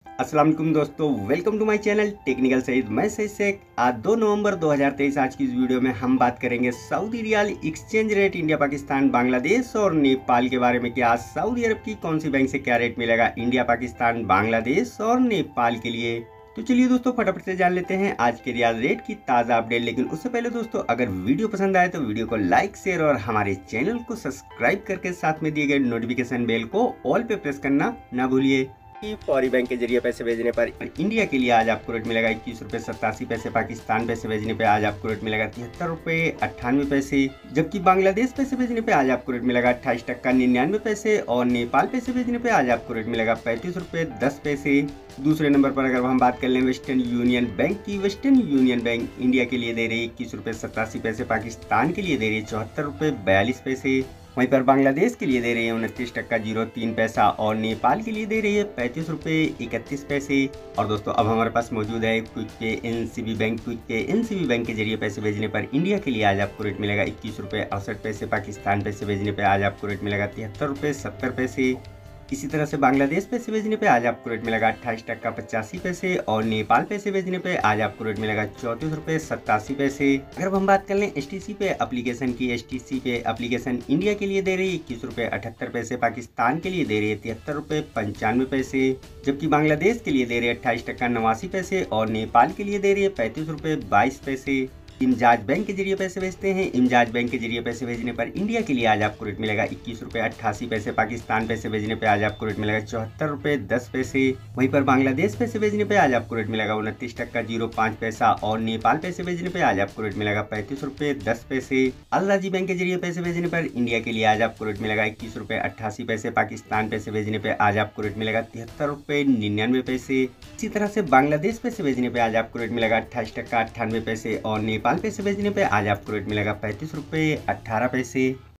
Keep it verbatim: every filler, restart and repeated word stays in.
अस्सलाम वालेकुम दोस्तों, welcome to my channel technical Sayeed. मैं सईद शेख। आज दो नवंबर दो हज़ार तेईस आज की इस वीडियो में हम बात करेंगे Saudi riyal exchange rate India, Pakistan, Bangladesh और नेपाल के बारे में कि आज सऊदी अरब की कौन सी बैंक से क्या रेट मिलेगा इंडिया, पाकिस्तान, बांग्लादेश और नेपाल के लिए। तो चलिए दोस्तों फटाफट से जान लेते हैं आज के रियाल रेट की ताज़ा अपडेट। लेकिन उससे पहले दोस्तों अगर वीडियो पसंद आए तो वीडियो को लाइक, शेयर और हमारे चैनल को सब्सक्राइब करके साथ में दिए गए नोटिफिकेशन बेल को ऑल पे प्रेस करना ना भूलिए। फौरी बैंक के जरिए पैसे भेजने पर इंडिया के लिए आज आपको रेट मिलेगा इक्कीस रुपए सत्तासी पैसे। पाकिस्तान पैसे भेजने पे आज आपको रेट मिलेगा तिहत्तर रुपए अट्ठानवे पैसे। जबकि बांग्लादेश पैसे भेजने पे आज आपको रेट मिलेगा अट्ठाईस टक्का निन्यानवे पैसे। और नेपाल पैसे भेजने पे आज आपको रेट मिलेगा पैंतीस रुपए दस पैसे। दूसरे नंबर पर अगर हम बात कर लें वेस्टर्न यूनियन बैंक की, वेस्टर्न यूनियन बैंक इंडिया के लिए दे रही है इक्कीस रुपए सत्तासी पैसे। पाकिस्तान के लिए दे रही है चौहत्तर रुपए बयालीस पैसे। वहीं पर बांग्लादेश के लिए दे रही है उनतीस टक्का जीरो तीन पैसा। और नेपाल के लिए दे रही है पैंतीस रुपये इकतीस पैसे। और दोस्तों अब हमारे पास मौजूद है Quick Pay NCB bank. Quick Pay NCB bank के जरिए पैसे भेजने पर इंडिया के लिए आज आपको रेट मिलेगा इक्कीस रुपये अड़सठ पैसे। पाकिस्तान पैसे भेजने पर आज आपको रेट मिलेगा तिहत्तर रुपये सत्तर पैसे। इसी तरह से बांग्लादेश पैसे भेजने पे आज आपको रेट मिलेगा अट्ठाईस टक्का पचासी पैसे। और नेपाल पैसे भेजने पे आज आपको रेट मिलेगा चौंतीस रुपये सत्तासी पैसे। अगर हम बात कर लें एसटीसी पे एप्लीकेशन की, एसटीसी पे एप्लीकेशन इंडिया के लिए दे रही है इक्कीस रुपये अठहत्तर पैसे। पाकिस्तान के लिए दे रही है तिहत्तर रुपये पंचानवे पैसे। जबकि बांग्लादेश के लिए दे रही है अट्ठाईस टक्का नवासी पैसे। और नेपाल के लिए दे रही है पैंतीस रुपये बाईस पैसे। इमजाज बैंक के जरिए पैसे भेजते हैं। इमजाज बैंक के जरिए पैसे भेजने पर इंडिया के लिए आज आपको रेट मिलेगा इक्कीस रुपये अट्ठासी पैसे। पाकिस्तान पैसे भेजने पे आज आपको रेट मिलेगा चौहत्तर रुपये दस पैसे। वहीं पर बांग्लादेश पैसे भेजने पे आज आपको रेट मिलेगा उनतीस टक्का जीरो पाँच पैसा। और नेपाल पैसे भेजने पे आज आपको रेट मिलेगा पैंतीस रुपये दस पैसे। अल राजी बैंक के जरिए पैसे भेजने पर इंडिया के लिए आज आपको रेट मिलेगा इक्कीस रुपये अट्ठासी पैसे। पाकिस्तान पैसे भेजने पे आज आपको रेट मिलेगा तिहत्तर रुपये निन्यानवे पैसे। इसी तरह से बांग्लादेश पैसे भेजने पे आज आपको रेट मिलेगा अट्ठाईस टक्का अट्ठानवे पैसे। और नेपाल पैसे भेजने पे आज आपको रेट मिलेगा पैंतीस रुपये अट्ठारह पैसे।